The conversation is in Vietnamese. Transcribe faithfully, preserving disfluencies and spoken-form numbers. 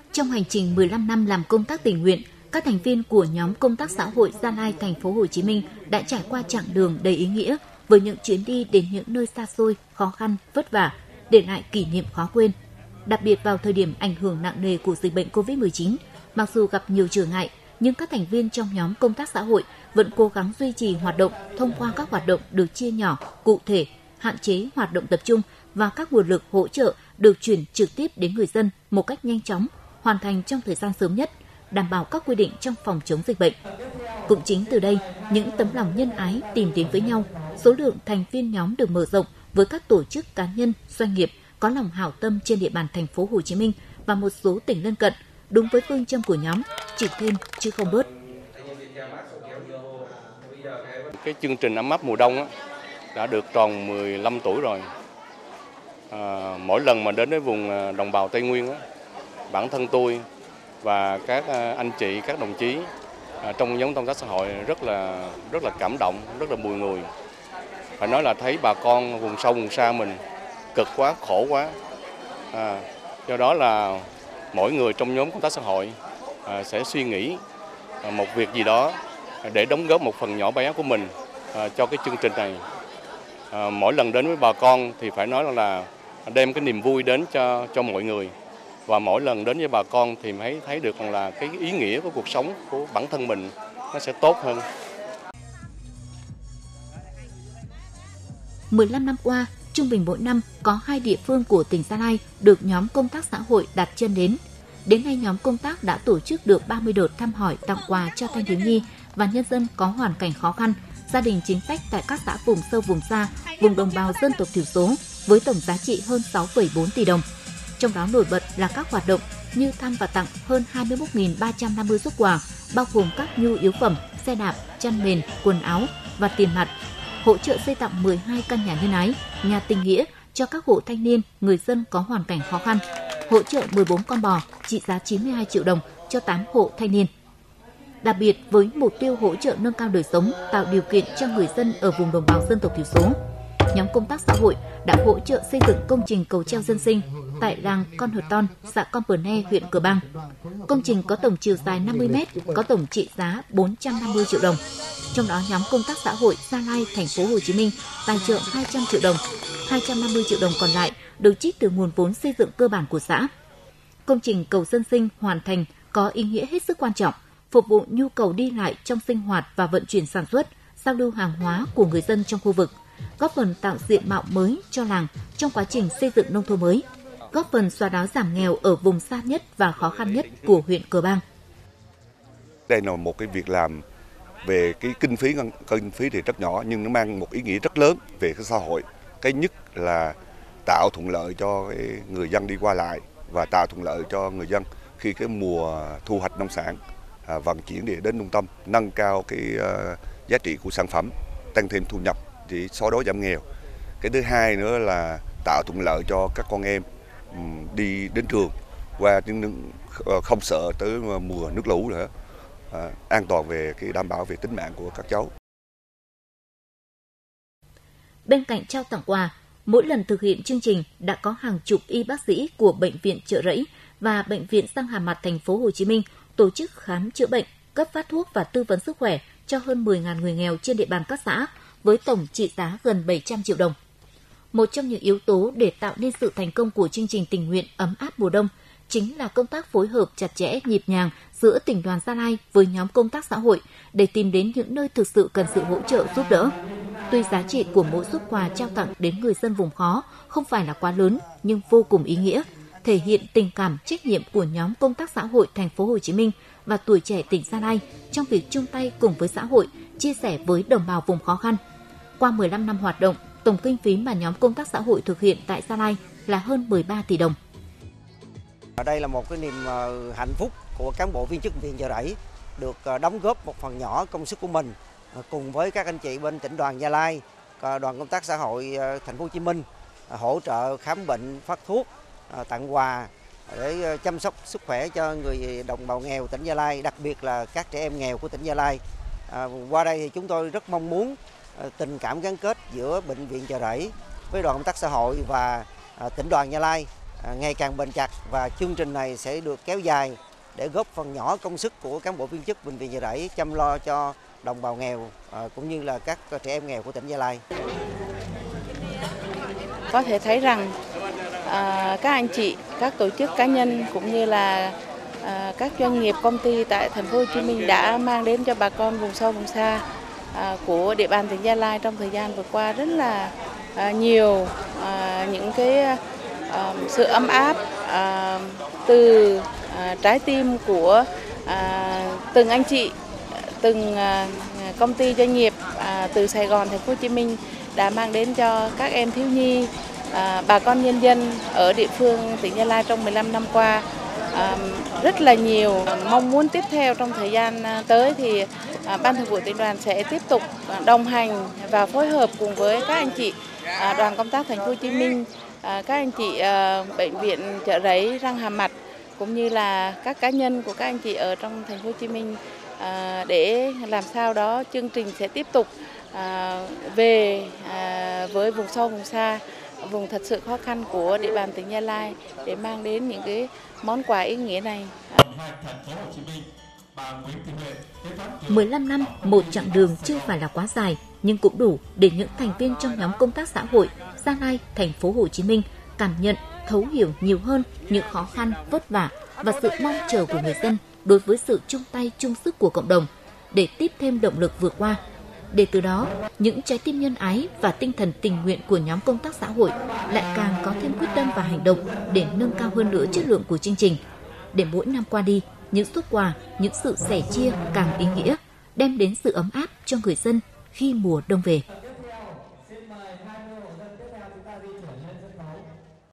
Trong hành trình mười lăm năm làm công tác tình nguyện, các thành viên của nhóm công tác xã hội Gia Lai Thành phố Hồ Chí Minh đã trải qua chặng đường đầy ý nghĩa với những chuyến đi đến những nơi xa xôi, khó khăn, vất vả, để lại kỷ niệm khó quên. Đặc biệt vào thời điểm ảnh hưởng nặng nề của dịch bệnh covid mười chín, mặc dù gặp nhiều trở ngại, nhưng các thành viên trong nhóm công tác xã hội vẫn cố gắng duy trì hoạt động thông qua các hoạt động được chia nhỏ, cụ thể, hạn chế hoạt động tập trung và các nguồn lực hỗ trợ được chuyển trực tiếp đến người dân một cách nhanh chóng, hoàn thành trong thời gian sớm nhất, đảm bảo các quy định trong phòng chống dịch bệnh. Cũng chính từ đây, những tấm lòng nhân ái tìm đến với nhau, số lượng thành viên nhóm được mở rộng với các tổ chức cá nhân, doanh nghiệp có lòng hảo tâm trên địa bàn thành phố Hồ Chí Minh và một số tỉnh lân cận, đúng với phương châm của nhóm, chỉ thêm chứ không bớt. Cái chương trình ấm áp mùa đông á, đã được tròn mười lăm tuổi rồi. À, mỗi lần mà đến với vùng đồng bào Tây Nguyên á, bản thân tôi và các anh chị, các đồng chí à, trong nhóm công tác xã hội rất là rất là cảm động, rất là bùi ngùi. Phải nói là thấy bà con vùng sâu vùng xa mình cực quá, khổ quá. À, do đó là mỗi người trong nhóm công tác xã hội à, sẽ suy nghĩ à, một việc gì đó để đóng góp một phần nhỏ bé của mình à, cho cái chương trình này. À, mỗi lần đến với bà con thì phải nói là đem cái niềm vui đến cho cho mọi người, và mỗi lần đến với bà con thì thấy thấy được là cái ý nghĩa của cuộc sống của bản thân mình nó sẽ tốt hơn. mười lăm năm qua, trung bình mỗi năm có hai địa phương của tỉnh Gia Lai được nhóm công tác xã hội đặt chân đến. Đến nay, nhóm công tác đã tổ chức được ba mươi đợt thăm hỏi, tặng quà cho thanh thiếu nhi và nhân dân có hoàn cảnh khó khăn, gia đình chính sách tại các xã vùng sâu vùng xa, vùng đồng bào dân tộc thiểu số với tổng giá trị hơn sáu phẩy bốn tỷ đồng. Trong đó nổi bật là các hoạt động như thăm và tặng hơn hai mươi mốt nghìn ba trăm năm mươi suất quà, bao gồm các nhu yếu phẩm, xe đạp, chăn mền, quần áo và tiền mặt, hỗ trợ xây tặng mười hai căn nhà nhân ái, nhà tình nghĩa cho các hộ thanh niên, người dân có hoàn cảnh khó khăn, hỗ trợ mười bốn con bò trị giá chín mươi hai triệu đồng cho tám hộ thanh niên. Đặc biệt với mục tiêu hỗ trợ nâng cao đời sống, tạo điều kiện cho người dân ở vùng đồng bào dân tộc thiểu số, nhóm công tác xã hội đã hỗ trợ xây dựng công trình cầu treo dân sinh tại làng Con Hờ Ton, xã Con Pờ Ne, huyện Cờ Bang. Công trình có tổng chiều dài năm mươi mét, có tổng trị giá bốn trăm năm mươi triệu đồng. Trong đó, nhóm công tác xã hội Gia Lai, thành phố Hồ Chí Minh tài trợ hai trăm triệu đồng, hai trăm năm mươi triệu đồng còn lại được trích từ nguồn vốn xây dựng cơ bản của xã. Công trình cầu dân sinh hoàn thành có ý nghĩa hết sức quan trọng, phục vụ nhu cầu đi lại trong sinh hoạt và vận chuyển sản xuất, giao lưu hàng hóa của người dân trong khu vực, góp phần tạo diện mạo mới cho làng trong quá trình xây dựng nông thôn mới, góp phần xóa đói giảm nghèo ở vùng xa nhất và khó khăn nhất của huyện Cờ Bang. Đây là một cái việc làm về cái kinh phí, kinh phí thì rất nhỏ nhưng nó mang một ý nghĩa rất lớn về cái xã hội. Cái nhất là tạo thuận lợi cho cái người dân đi qua lại và tạo thuận lợi cho người dân khi cái mùa thu hoạch nông sản à, vận chuyển để đến trung tâm, nâng cao cái uh, giá trị của sản phẩm, tăng thêm thu nhập để xóa đói giảm nghèo. Cái thứ hai nữa là tạo thuận lợi cho các con em um, đi đến trường qua những không sợ tới mùa nước lũ nữa, à, an toàn về cái đảm bảo về tính mạng của các cháu. Bên cạnh trao tặng quà, mỗi lần thực hiện chương trình đã có hàng chục y bác sĩ của bệnh viện Chợ Rẫy và bệnh viện Răng Hàm Mặt thành phố Hồ Chí Minh tổ chức khám chữa bệnh, cấp phát thuốc và tư vấn sức khỏe cho hơn mười nghìn người nghèo trên địa bàn các xã với tổng trị giá gần bảy trăm triệu đồng. Một trong những yếu tố để tạo nên sự thành công của chương trình tình nguyện ấm áp mùa đông chính là công tác phối hợp chặt chẽ, nhịp nhàng giữa tỉnh đoàn Gia Lai với nhóm công tác xã hội để tìm đến những nơi thực sự cần sự hỗ trợ giúp đỡ. Tuy giá trị của mỗi suất quà trao tặng đến người dân vùng khó không phải là quá lớn nhưng vô cùng ý nghĩa, thể hiện tình cảm, trách nhiệm của nhóm công tác xã hội thành phố Hồ Chí Minh và tuổi trẻ tỉnh Gia Lai trong việc chung tay cùng với xã hội chia sẻ với đồng bào vùng khó khăn. Qua mười lăm năm hoạt động, tổng kinh phí mà nhóm công tác xã hội thực hiện tại Gia Lai là hơn mười ba tỷ đồng. Đây là một cái niềm hạnh phúc của cán bộ viên chức viện Chợ Rẫy được đóng góp một phần nhỏ công sức của mình cùng với các anh chị bên tỉnh đoàn Gia Lai, đoàn công tác xã hội thành phố Hồ Chí Minh hỗ trợ khám bệnh, phát thuốc, tặng quà để chăm sóc sức khỏe cho người đồng bào nghèo tỉnh Gia Lai, đặc biệt là các trẻ em nghèo của tỉnh Gia Lai. À, qua đây thì chúng tôi rất mong muốn tình cảm gắn kết giữa bệnh viện Chợ Rẫy với đoàn công tác xã hội và tỉnh đoàn Gia Lai ngày càng bền chặt và chương trình này sẽ được kéo dài để góp phần nhỏ công sức của cán bộ viên chức bệnh viện Chợ Rẫy chăm lo cho đồng bào nghèo cũng như là các trẻ em nghèo của tỉnh Gia Lai. Có thể thấy rằng à, các anh chị, các tổ chức cá nhân cũng như là à, các doanh nghiệp, công ty tại thành phố Hồ Chí Minh đã mang đến cho bà con vùng sâu vùng xa à, của địa bàn tỉnh Gia Lai trong thời gian vừa qua rất là à, nhiều à, những cái à, sự ấm áp à, từ à, trái tim của à, từng anh chị, từng à, công ty doanh nghiệp à, từ Sài Gòn, thành phố Hồ Chí Minh đã mang đến cho các em thiếu nhi, à, bà con nhân dân ở địa phương tỉnh Gia Lai trong mười lăm năm qua à, rất là nhiều. Mong muốn tiếp theo trong thời gian tới thì à, Ban Thường vụ Tỉnh đoàn sẽ tiếp tục đồng hành và phối hợp cùng với các anh chị à, đoàn công tác thành phố Hồ Chí Minh, à, các anh chị à, bệnh viện Chợ Rẫy, răng hàm mặt cũng như là các cá nhân của các anh chị ở trong thành phố Hồ Chí Minh à, để làm sao đó chương trình sẽ tiếp tục À, về à, với vùng sâu vùng xa, vùng thật sự khó khăn của địa bàn tỉnh Gia Lai để mang đến những cái món quà ý nghĩa này. mười lăm năm, một chặng đường chưa phải là quá dài, nhưng cũng đủ để những thành viên trong nhóm công tác xã hội Gia Lai, thành phố Hồ Chí Minh cảm nhận, thấu hiểu nhiều hơn những khó khăn, vất vả và sự mong chờ của người dân đối với sự chung tay chung sức của cộng đồng để tiếp thêm động lực vượt qua. Để từ đó, những trái tim nhân ái và tinh thần tình nguyện của nhóm công tác xã hội lại càng có thêm quyết tâm và hành động để nâng cao hơn nữa chất lượng của chương trình. Để mỗi năm qua đi, những suất quà, những sự sẻ chia càng ý nghĩa, đem đến sự ấm áp cho người dân khi mùa đông về.